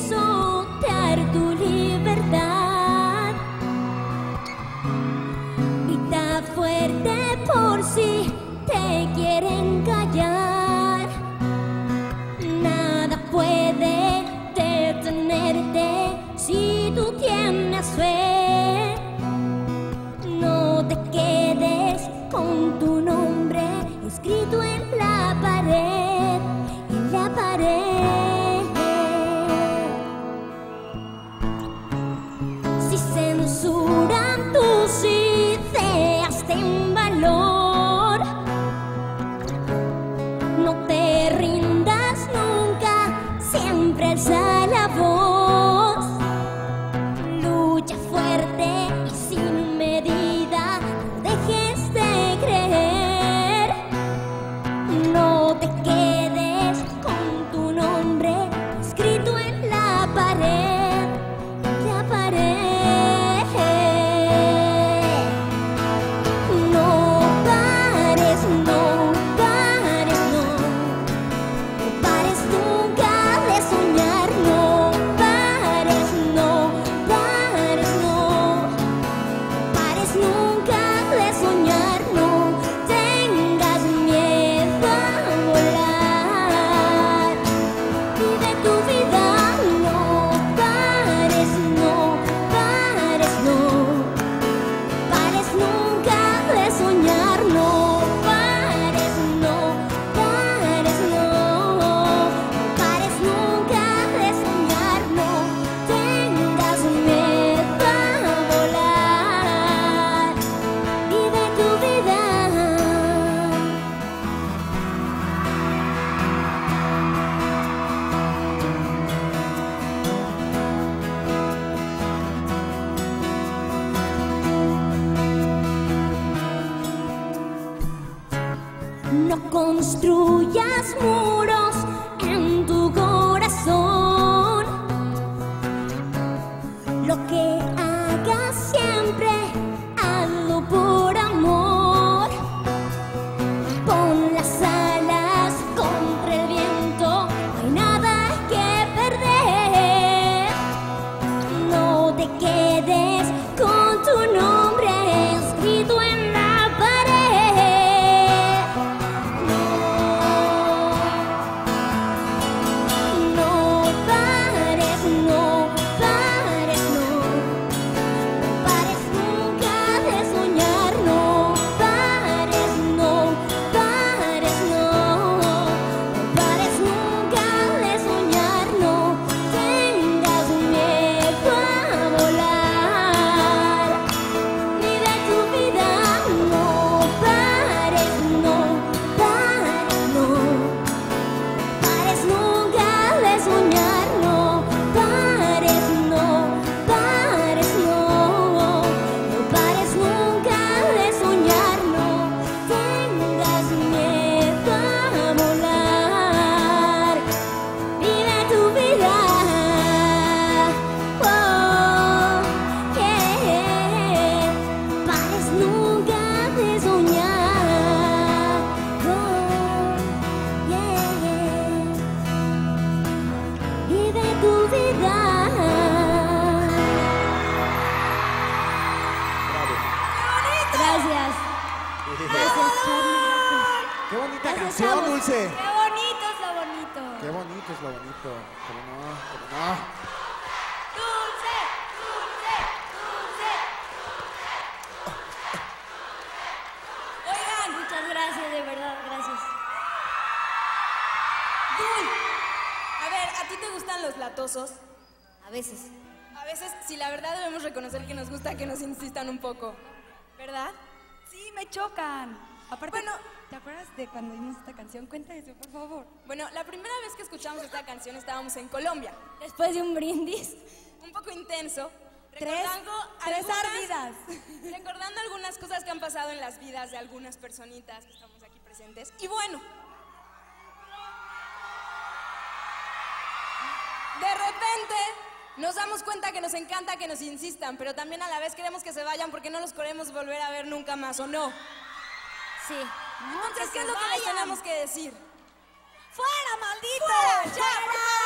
pisotear tu libertad. Grita fuerte por si te quieren callar. Nada puede detenerte si tú tienes fe. No te quedes con tu nombre escrito en la pared, en la pared. Si censuran tus ideas, ten valor. No te rindas nunca, siempre alza la voz. Lucha fuerte y sin medida, no dejes de creer. No te quedes con tu nombre escrito en la pared, en la pared. No pares, no pares, no. No pares nunca de soñar, no pares, no pares, no. No pares nunca de soñar, no tengas miedo a volar. Vive tu vida, no pares, no pares, no. No pares nunca de soñar, no pares, no pares, no. No pares nunca de soñar, no tengas miedo a volar. Vive tu vida. No construyas muros en tu corazón. Lo que hagas siempre, hazlo por amor. Pon las alas contra el viento, no hay nada que perder. No te quedes con tu nombre escrito en la pared. No pares, no pares, no. No pares nunca de soñar, no pares, no pares, no. No pares nunca de soñar, no tengas miedo a volar. Vive tu vida, no pares, no pares, no. No pares nunca de soñar, no pares, no pares, no. No pares nunca de soñar, no tengas miedo a volar. Vive tu vida. Oh, yeah. Pares nunca de soñar. Oh, yeah. Vive tu vida. Gracias. Gracias, Charlie. ¡Qué bonita Gracias, canción, chavos. Dulce! ¡Qué bonito es lo bonito! ¡Qué bonito es lo bonito! ¿Cómo no? ¿Cómo no? ¡Dulce! ¡Dulce! ¡Dulce! Oigan, Muchas gracias, de verdad, gracias. Dul, a ver, ¿a ti te gustan los latosos? A veces. A veces, sí, la verdad debemos reconocer que nos gusta que nos insistan un poco, ¿verdad? Sí, me chocan. Aparte, Bueno. ¿te acuerdas de cuando vimos esta canción? Cuenta eso, por favor. Bueno, la primera vez que escuchamos esta canción estábamos en Colombia, Después de un brindis. un poco intenso, Tres recordando ardidas. recordando algunas cosas que han pasado en las vidas de algunas personitas que estamos aquí presentes. Y bueno, de repente nos damos cuenta que nos encanta que nos insistan, pero también a la vez queremos que se vayan porque no los queremos volver a ver nunca más, ¿o no? Sí. Entonces, ¿qué es lo que les tenemos que decir? ¡Fuera, maldito! ¡Fuera, ya!